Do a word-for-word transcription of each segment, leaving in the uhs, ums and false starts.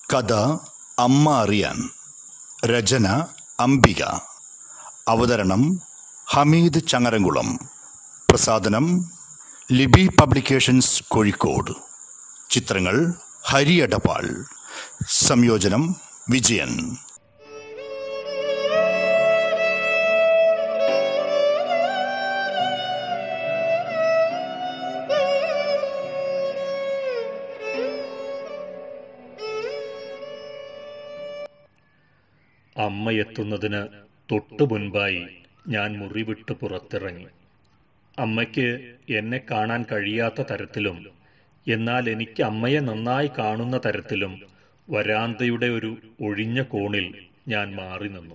കഥ അമ്മ അറിയാൻ. രചന അംബിക. അവതരണം ഹമീദ് ചങ്ങരംകുളം. പ്രസാധനം ലിബി പബ്ലിക്കേഷൻസ് കോഴിക്കോട്. ചിത്രങ്ങൾ ഹരി എടപ്പാൾ. സംയോജനം വിജയൻ. അമ്മ എത്തുന്നതിന് തൊട്ടു മുൻപായി ഞാൻ മുറി വിട്ട് പുറത്തിറങ്ങി. അമ്മയ്ക്ക് എന്നെ കാണാൻ കഴിയാത്ത തരത്തിലും എന്നാൽ എനിക്ക് അമ്മയെ നന്നായി കാണുന്ന തരത്തിലും വരാന്തയുടെ ഒരു ഒഴിഞ്ഞ കോണിൽ ഞാൻ മാറി നിന്നു.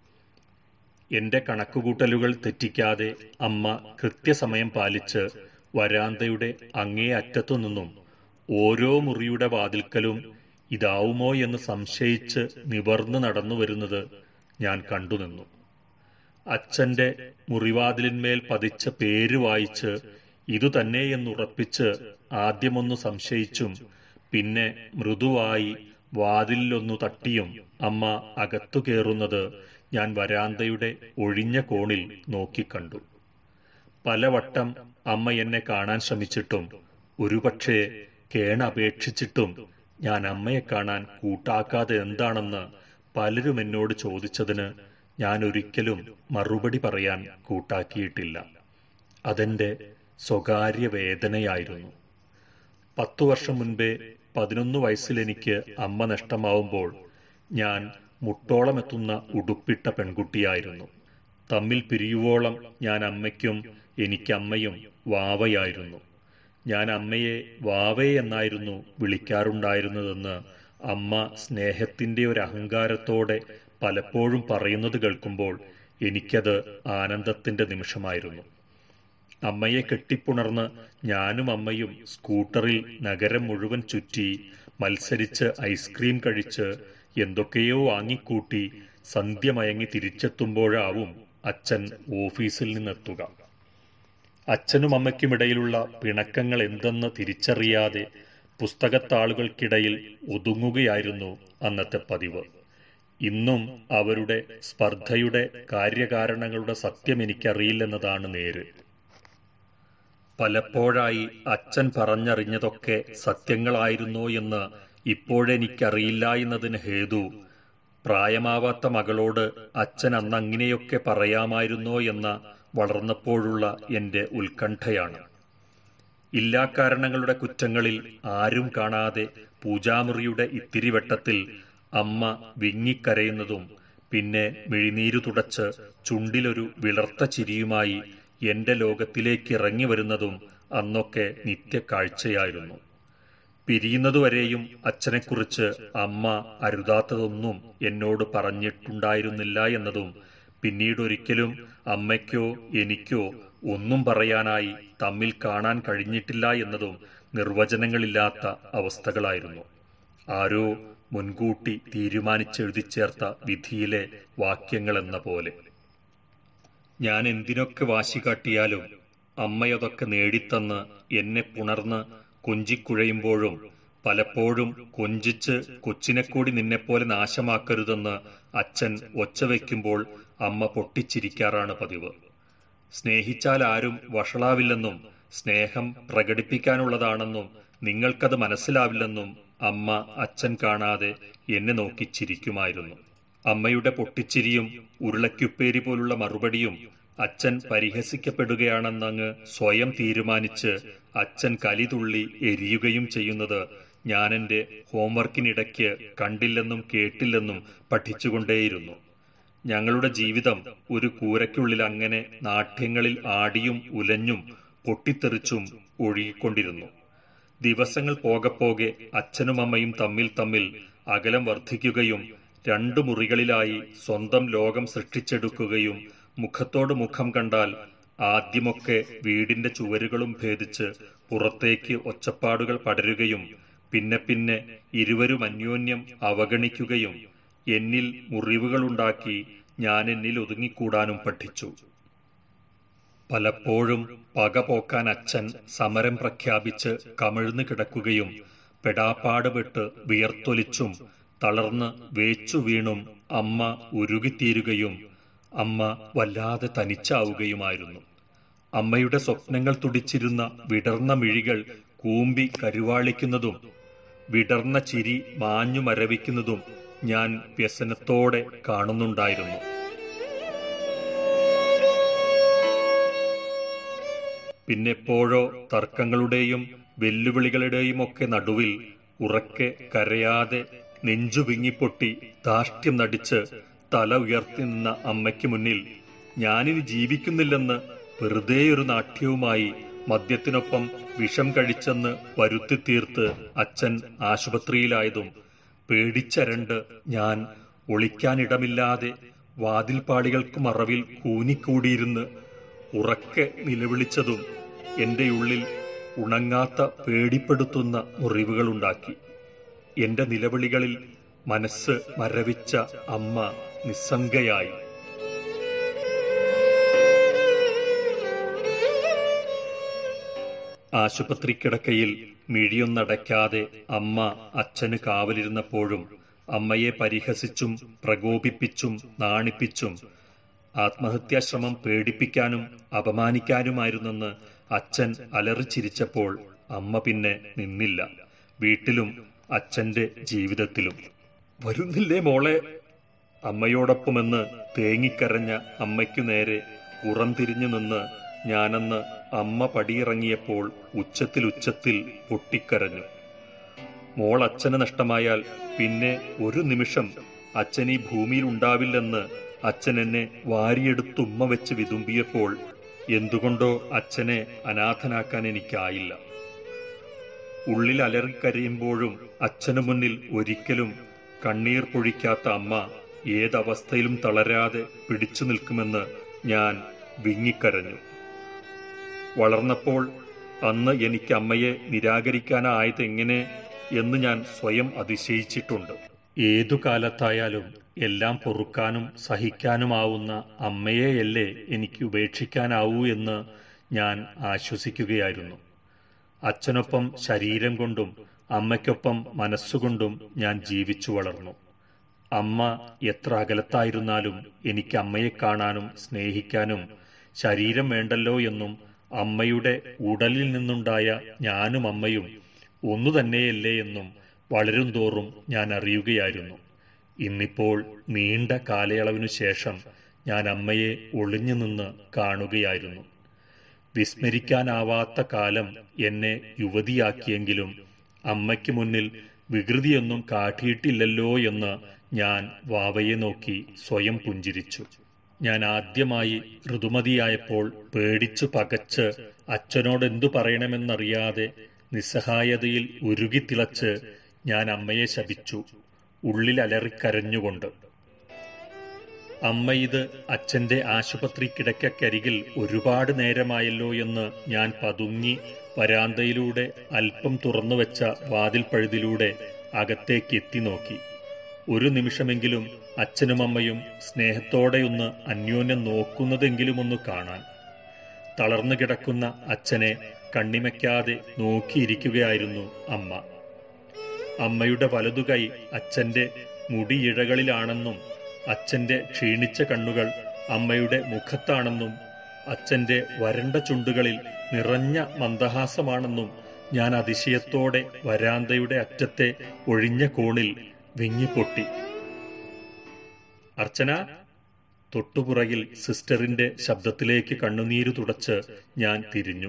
എന്റെ കണക്കുകൂട്ടലുകൾ തെറ്റിക്കാതെ അമ്മ കൃത്യസമയം പാലിച്ച് വരാന്തയുടെ അങ്ങേ അറ്റത്തു നിന്നും ഓരോ മുറിയുടെ വാതിൽക്കലും ഇതാവുമോ എന്ന് സംശയിച്ച് നിവർന്നു നടന്നു വരുന്നത് ഞാൻ കണ്ടുനിന്നു. അച്ഛന്റെ മുറിവാതിലിന്മേൽ പതിച്ച പേര് വായിച്ച് ഇതുതന്നെ എന്നുറപ്പിച്ച് ആദ്യമൊന്നു സംശയിച്ചും പിന്നെ മൃദുവായി വാതിലൊന്നു തട്ടിയും അമ്മ അകത്തു കയറുന്നത് ഞാൻ വരാന്തയുടെ ഒഴിഞ്ഞ കോണിൽ നോക്കിക്കണ്ടു. പലവട്ടം അമ്മ എന്നെ കാണാൻ ശ്രമിച്ചിട്ടും ഒരുപക്ഷെ കേണപേക്ഷിച്ചിട്ടും ഞാൻ അമ്മയെ കാണാൻ കൂട്ടാക്കാതെ എന്താണെന്ന് പലരും എന്നോട് ചോദിച്ചതിന് ഞാൻ ഒരിക്കലും മറുപടി പറയാൻ കൂട്ടാക്കിയിട്ടില്ല. അതെന്റെ സ്വകാര്യ വേദനയായിരുന്നു. പത്തു വർഷം മുൻപേ പതിനൊന്ന് വയസ്സിലെനിക്ക് അമ്മ നഷ്ടമാവുമ്പോൾ ഞാൻ മുട്ടോളമെത്തുന്ന ഉടുപ്പിട്ട പെൺകുട്ടിയായിരുന്നു. തമ്മിൽ പിരിയുവോളം ഞാൻ അമ്മയ്ക്കും എനിക്കമ്മയും വാവയായിരുന്നു. ഞാൻ അമ്മയെ വാവേ എന്നായിരുന്നു വിളിക്കാറുണ്ടായിരുന്നതെന്ന് അമ്മ സ്നേഹത്തിന്റെ ഒരു അഹങ്കാരത്തോടെ പലപ്പോഴും പറയുന്നത് കേൾക്കുമ്പോൾ എനിക്കത് ആനന്ദത്തിന്റെ നിമിഷമായിരുന്നു. അമ്മയെ കെട്ടിപ്പുണർന്ന് ഞാനും അമ്മയും സ്കൂട്ടറിൽ നഗരം മുഴുവൻ ചുറ്റി മത്സരിച്ച് ഐസ്ക്രീം കഴിച്ച് എന്തൊക്കെയോ വാങ്ങിക്കൂട്ടി സന്ധ്യ മയങ്ങി തിരിച്ചെത്തുമ്പോഴാവും അച്ഛൻ ഓഫീസിൽ നിന്നെത്തുക. അച്ഛനും അമ്മയ്ക്കുമിടയിലുള്ള പിണക്കങ്ങൾ എന്തെന്ന് തിരിച്ചറിയാതെ പുസ്തകത്താളുകൾക്കിടയിൽ ഒതുങ്ങുകയായിരുന്നു അന്നത്തെ പതിവ്. ഇന്നും അവരുടെ സ്പർദ്ധയുടെ കാര്യകാരണങ്ങളുടെ സത്യം എനിക്കറിയില്ലെന്നതാണ് നേര്. പലപ്പോഴായി അച്ഛൻ പറഞ്ഞറിഞ്ഞതൊക്കെ സത്യങ്ങളായിരുന്നോ എന്ന് ഇപ്പോഴെനിക്കറിയില്ല എന്നതിന് ഹേതു പ്രായമാവാത്ത മകളോട് അച്ഛൻ അന്നങ്ങനെയൊക്കെ പറയാമായിരുന്നോ എന്ന വളർന്നപ്പോഴുള്ള എന്റെ ഉത്കണ്ഠയാണ്. ഇല്ലാ കാരണങ്ങളുടെ കുറ്റങ്ങളിൽ ആരും കാണാതെ പൂജാമുറിയുടെ ഇത്തിരിവട്ടത്തിൽ അമ്മ വിങ്ങിക്കരയുന്നതും പിന്നെ മിഴിനീരു തുടച്ച് ചുണ്ടിലൊരു വിളർത്ത ചിരിയുമായി എന്റെ ലോകത്തിലേക്ക് ഇറങ്ങി വരുന്നതും അന്നൊക്കെ നിത്യക്കാഴ്ചയായിരുന്നു. പിരിയുന്നതുവരെയും അച്ഛനെക്കുറിച്ച് അമ്മ അരുതാത്തതൊന്നും എന്നോട് പറഞ്ഞിട്ടുണ്ടായിരുന്നില്ല എന്നതും പിന്നീടൊരിക്കലും അമ്മയ്ക്കോ എനിക്കോ ഒന്നും പറയാനായി തമ്മിൽ കാണാൻ കഴിഞ്ഞിട്ടില്ല എന്നതും നിർവചനങ്ങളില്ലാത്ത അവസ്ഥകളായിരുന്നു. ആരോ മുൻകൂട്ടി തീരുമാനിച്ചെഴുതിച്ചേർത്ത വിധിയിലെ വാക്യങ്ങളെന്ന പോലെ. ഞാൻ എന്തിനൊക്കെ വാശി കാട്ടിയാലും അമ്മയതൊക്കെ നേടിത്തന്ന് എന്നെ പുണർന്ന് കൊഞ്ചിക്കുഴയുമ്പോഴും പലപ്പോഴും കൊഞ്ചിച്ച് കൊച്ചിനെക്കൂടി നിന്നെപ്പോലെ നാശമാക്കരുതെന്ന് അച്ഛൻ ഒച്ച വയ്ക്കുമ്പോൾ അമ്മ പൊട്ടിച്ചിരിക്കാറാണ് പതിവ്. സ്നേഹിച്ചാൽ ആരും വഷളാവില്ലെന്നും സ്നേഹം പ്രകടിപ്പിക്കാനുള്ളതാണെന്നും നിങ്ങൾക്കത് മനസ്സിലാവില്ലെന്നും അമ്മ അച്ഛൻ കാണാതെ എന്നെ നോക്കി ചിരിക്കുമായിരുന്നു. അമ്മയുടെ പൊട്ടിച്ചിരിയും ഉരുളക്കുപ്പേരി പോലുള്ള മറുപടിയും അച്ഛൻ പരിഹസിക്കപ്പെടുകയാണെന്നങ്ങ് സ്വയം തീരുമാനിച്ച് അച്ഛൻ കലിതുള്ളി എരിയുകയും ചെയ്യുന്നത് ഞാനെന്റെ ഹോംവർക്കിനിടയ്ക്ക് കണ്ടില്ലെന്നും കേട്ടില്ലെന്നും പഠിച്ചുകൊണ്ടേയിരുന്നു. ഞങ്ങളുടെ ജീവിതം ഒരു കൂരയ്ക്കുള്ളിൽ അങ്ങനെ നാട്യങ്ങളിൽ ആടിയും ഉലഞ്ഞും പൊട്ടിത്തെറിച്ചും ഒഴുകിക്കൊണ്ടിരുന്നു. ദിവസങ്ങൾ പോകെ പോകെ അച്ഛനും അമ്മയും തമ്മിൽ തമ്മിൽ അകലം വർദ്ധിക്കുകയും രണ്ടു മുറികളിലായി സ്വന്തം ലോകം സൃഷ്ടിച്ചെടുക്കുകയും മുഖത്തോട് മുഖം കണ്ടാൽ ആദ്യമൊക്കെ വീടിന്റെ ചുവരുകളും ഭേദിച്ച് പുറത്തേക്ക് ഒച്ചപ്പാടുകൾ പടരുകയും പിന്നെ പിന്നെ ഇരുവരും അന്യോന്യം അവഗണിക്കുകയും എന്നിൽ മുറിവുകളുണ്ടാക്കി ഞാൻ എന്നിൽ ഒതുങ്ങിക്കൂടാനും പഠിച്ചു. പലപ്പോഴും പക പോക്കാൻ അച്ഛൻ സമരം പ്രഖ്യാപിച്ച് കമിഴ്ന്നു കിടക്കുകയും പെടാപ്പാടുപെട്ട് വിയർത്തൊലിച്ചും തളർന്ന് വേച്ചു വീണും അമ്മ ഉരുകിത്തീരുകയും അമ്മ വല്ലാതെ തനിച്ചാവുകയുമായിരുന്നു. അമ്മയുടെ സ്വപ്നങ്ങൾ തുടിച്ചിരുന്ന വിടർന്ന മിഴികൾ കൂമ്പി കരുവാളിക്കുന്നതും വിടർന്ന ചിരി മാഞ്ഞു മരവിക്കുന്നതും ഞാൻ വ്യസനത്തോടെ കാണുന്നുണ്ടായിരുന്നു. പിന്നെപ്പോഴോ തർക്കങ്ങളുടെയും വെല്ലുവിളികളുടെയും ഒക്കെ നടുവിൽ ഉറക്കെ കരയാതെ നെഞ്ചു വിങ്ങിപ്പൊട്ടി ധാർഷ്ട്യം നടിച്ച് തല ഉയർത്തി നിന്ന അമ്മയ്ക്ക് മുന്നിൽ ഞാനിനി ജീവിക്കുന്നില്ലെന്ന് വെറുതെയൊരു നാട്യവുമായി മദ്യത്തിനൊപ്പം വിഷം കഴിച്ചെന്ന് വരുത്തി തീർത്ത് അച്ഛൻ ആശുപത്രിയിലായതും പേടിച്ചരണ്ട് ഞാൻ ഒളിക്കാനിടമില്ലാതെ വാതിൽപ്പാളികൾക്ക് മറവിൽ കൂനിക്കൂടിയിരുന്ന് ഉറക്കെ നിലവിളിച്ചതും എൻ്റെ ഉള്ളിൽ ഉണങ്ങാത്ത പേടിപ്പെടുത്തുന്ന മുറിവുകളുണ്ടാക്കി. എൻ്റെ നിലവിളികളിൽ മനസ്സ് മരവിച്ച അമ്മ നിസ്സംഗയായി. ആശുപത്രി കിടക്കയിൽ മിഴിയൊന്നടയ്ക്കാതെ അമ്മ അച്ഛന് കാവലിരുന്നപ്പോഴും അമ്മയെ പരിഹസിച്ചും പ്രകോപിപ്പിച്ചും നാണിപ്പിച്ചും ആത്മഹത്യാശ്രമം പേടിപ്പിക്കാനും അപമാനിക്കാനുമായിരുന്നെന്ന് അച്ഛൻ അലറിച്ചിരിച്ചപ്പോൾ അമ്മ പിന്നെ നിന്നില്ല. വീട്ടിലും അച്ഛന്റെ ജീവിതത്തിലും. വരുന്നില്ലേ മോളെ? അമ്മയോടൊപ്പമെന്ന് തേങ്ങിക്കരഞ്ഞ അമ്മയ്ക്കു നേരെ പുറംതിരിഞ്ഞു നിന്ന് ഞാനന്ന് അമ്മ പടിയിറങ്ങിയപ്പോൾ ഉച്ചത്തിൽ ഉച്ചത്തിൽ പൊട്ടിക്കരഞ്ഞു. മോൾ അച്ഛന് നഷ്ടമായാൽ പിന്നെ ഒരു നിമിഷം അച്ഛൻ ഈ ഭൂമിയിൽ ഉണ്ടാവില്ലെന്ന് അച്ഛൻ എന്നെ വാരിയെടുത്തുമ്മ വെച്ച് വിതുമ്പിയപ്പോൾ എന്തുകൊണ്ടോ അച്ഛനെ അനാഥനാക്കാൻ എനിക്കായില്ല. ഉള്ളിൽ അലറിക്കരയുമ്പോഴും അച്ഛനു മുന്നിൽ ഒരിക്കലും കണ്ണീർ പൊഴിക്കാത്ത അമ്മ ഏതവസ്ഥയിലും തളരാതെ പിടിച്ചു നിൽക്കുമെന്ന് ഞാൻ വിങ്ങിക്കരഞ്ഞു. വളർന്നപ്പോൾ അന്ന് എനിക്ക് അമ്മയെ നിരാകരിക്കാനായതെങ്ങനെ എന്ന് ഞാൻ സ്വയം അതിശയിച്ചിട്ടുണ്ട്. ഏതു കാലത്തായാലും എല്ലാം പൊറുക്കാനും സഹിക്കാനുമാവുന്ന അമ്മയെയല്ലേ എനിക്ക് ഉപേക്ഷിക്കാനാവൂ എന്ന് ഞാൻ ആശ്വസിക്കുകയായിരുന്നു. അച്ഛനൊപ്പം ശരീരം കൊണ്ടും അമ്മയ്ക്കൊപ്പം മനസ്സുകൊണ്ടും ഞാൻ ജീവിച്ചു വളർന്നു. അമ്മ എത്ര അകലത്തായിരുന്നാലും എനിക്ക് അമ്മയെ കാണാനും സ്നേഹിക്കാനും ശരീരം വേണ്ടല്ലോ എന്നും അമ്മയുടെ ഉടലിൽ നിന്നുണ്ടായ ഞാനും അമ്മയും ഒന്നു തന്നെയല്ലേ എന്നും വളരും തോറും ഞാൻ അറിയുകയായിരുന്നു. ഇന്നിപ്പോൾ നീണ്ട കാലയളവിനു ശേഷം ഞാൻ അമ്മയെ ഒളിഞ്ഞു നിന്ന് കാണുകയായിരുന്നു. വിസ്മരിക്കാനാവാത്ത കാലം എന്നെ യുവതിയാക്കിയെങ്കിലും അമ്മയ്ക്ക് മുന്നിൽ വികൃതിയൊന്നും കാട്ടിയിട്ടില്ലല്ലോ എന്ന് ഞാൻ വാവയെ നോക്കി സ്വയം പുഞ്ചിരിച്ചു. ഞാൻ ആദ്യമായി ഋതുമതിയായപ്പോൾ പേടിച്ചു പകച്ച് അച്ഛനോടെന്തു പറയണമെന്നറിയാതെ നിസ്സഹായതയിൽ ഉരുകിത്തിളച്ച് ഞാൻ അമ്മയെ ശപിച്ചു, ഉള്ളിൽ അലറിക്കരഞ്ഞുകൊണ്ട്. അമ്മ ഇത് അച്ഛന്റെ ആശുപത്രി കിടക്കരികിൽ ഒരുപാട് നേരമായല്ലോ എന്ന് ഞാൻ പതുങ്ങി വരാന്തയിലൂടെ അല്പം തുറന്നുവെച്ച വാതിൽപ്പഴുതിലൂടെ അകത്തേക്ക് എത്തി നോക്കി. ഒരു നിമിഷമെങ്കിലും അച്ഛനും അമ്മയും സ്നേഹത്തോടെയൊന്ന് അന്യോന്യം നോക്കുന്നതെങ്കിലും ഒന്ന് കാണാൻ. തളർന്നു കിടക്കുന്ന അച്ഛനെ കണ്ണിമയ്ക്കാതെ നോക്കിയിരിക്കുകയായിരുന്നു അമ്മ. അമ്മയുടെ വലതുകൈ അച്ഛന്റെ മുടിയിഴകളിലാണെന്നും അച്ഛന്റെ ക്ഷീണിച്ച കണ്ണുകൾ അമ്മയുടെ മുഖത്താണെന്നും അച്ഛന്റെ വരണ്ട ചുണ്ടുകളിൽ നിറഞ്ഞ മന്ദഹാസമാണെന്നും ഞാൻ അതിശയത്തോടെ വരാന്തയുടെ അറ്റത്തെ ഒഴിഞ്ഞ കോണിൽ വിങ്ങിപ്പൊട്ടി. അർച്ചന! തൊട്ടുപുറകിൽ സിസ്റ്ററിന്റെ ശബ്ദത്തിലേക്ക് കണ്ണുനീരു തുടച്ച് ഞാൻ തിരിഞ്ഞു.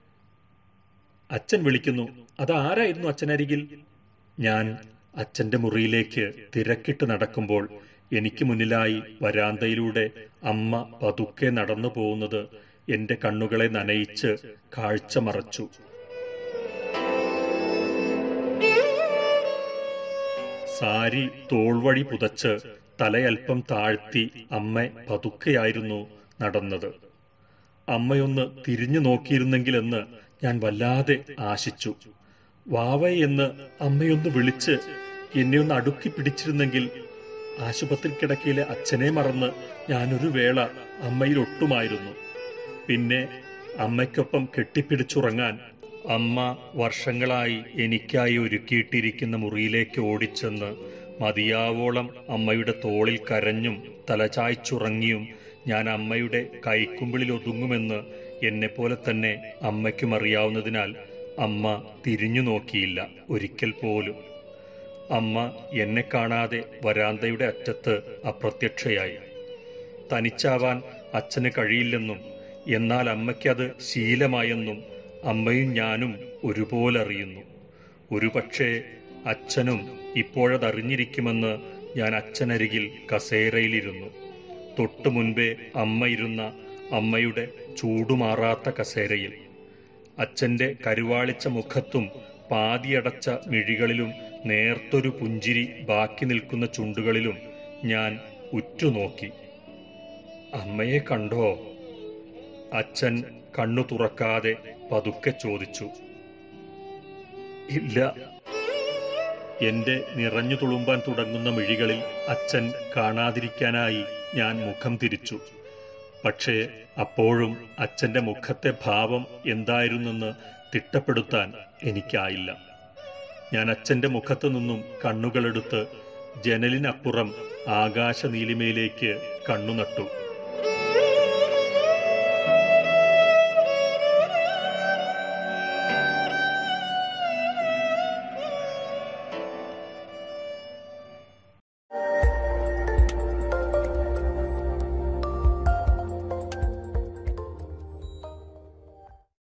അച്ഛൻ വിളിക്കുന്നു. അതാരായിരുന്നു അച്ഛനരികിൽ? ഞാൻ അച്ഛന്റെ മുറിയിലേക്ക് തിരക്കിട്ട് നടക്കുമ്പോൾ എനിക്ക് മുന്നിലായി വരാന്തയിലൂടെ അമ്മ പതുക്കെ നടന്നു പോകുന്നത് എന്റെ കണ്ണുകളെ നനയിച്ച് കാഴ്ച മറച്ചു. സാരി തോൾവഴി പുതച്ച് തലയൽപ്പം താഴ്ത്തി അമ്മ പതുക്കെയായിരുന്നു നടന്നത്. അമ്മയൊന്ന് തിരിഞ്ഞു നോക്കിയിരുന്നെങ്കിലെന്ന് ഞാൻ വല്ലാതെ ആശിച്ചു. വാവയെന്ന് അമ്മയൊന്ന് വിളിച്ച് എന്നെ ഒന്ന് അടുക്കി പിടിച്ചിരുന്നെങ്കിൽ ആശുപത്രി കിടക്കയിലെ അച്ഛനെ മറന്ന് ഞാനൊരു വേള അമ്മയിൽ ഒട്ടുമായിരുന്നു. പിന്നെ അമ്മയ്ക്കൊപ്പം കെട്ടിപ്പിടിച്ചുറങ്ങാൻ അമ്മ വർഷങ്ങളായി എനിക്കായി ഒരുക്കിയിട്ടിരിക്കുന്ന മുറിയിലേക്ക് ഓടിച്ചെന്ന് മതിയാവോളം അമ്മയുടെ തോളിൽ കരഞ്ഞും തലചായ്ച്ചുറങ്ങിയും ഞാൻ അമ്മയുടെ കൈക്കുമ്പിളിൽ ഒതുങ്ങുമെന്ന് എന്നെപ്പോലെ തന്നെ അമ്മയ്ക്കും അറിയാവുന്നതിനാൽ അമ്മ തിരിഞ്ഞു നോക്കിയില്ല ഒരിക്കൽ പോലും. അമ്മ എന്നെ കാണാതെ വരാന്തയുടെ അറ്റത്ത് അപ്രത്യക്ഷയായി. തനിച്ചാവാൻ അച്ഛന് കഴിയില്ലെന്നും എന്നാൽ അമ്മയ്ക്കത് ശീലമായെന്നും അമ്മയും ഞാനും ഒരുപോലെ അറിയുന്നു. ഒരുപക്ഷെ അച്ഛനും ഇപ്പോഴതറിഞ്ഞിരിക്കുമെന്ന് ഞാൻ അച്ഛനരികിൽ കസേരയിലിരുന്നു. തൊട്ടു മുൻപേ അമ്മ ഇരുന്ന അമ്മയുടെ ചൂടുമാറാത്ത കസേരയിൽ. അച്ഛൻ്റെ കരുവാളിച്ച മുഖത്തും പാതിയടച്ച മിഴികളിലും നേർത്തൊരു പുഞ്ചിരി ബാക്കി നിൽക്കുന്ന ചുണ്ടുകളിലും ഞാൻ ഉറ്റുനോക്കി. അമ്മയെ കണ്ടോ? അച്ഛൻ കണ്ണു തുറക്കാതെ പതുക്കെ ചോദിച്ചു. ഇല്ല. എന്റെ നിറഞ്ഞു തുളുമ്പാൻ തുടങ്ങുന്ന മിഴികളിൽ അച്ഛൻ കാണാതിരിക്കാനായി ഞാൻ മുഖം തിരിച്ചു. പക്ഷേ അപ്പോഴും അച്ഛൻ്റെ മുഖത്തെ ഭാവം എന്തായിരുന്നെന്ന് തിട്ടപ്പെടുത്താൻ എനിക്കായില്ല. ഞാൻ അച്ഛൻ്റെ മുഖത്തു നിന്നും കണ്ണുകളെടുത്ത് ജനലിനപ്പുറം ആകാശനീലിമയിലേക്ക് കണ്ണുനട്ടു.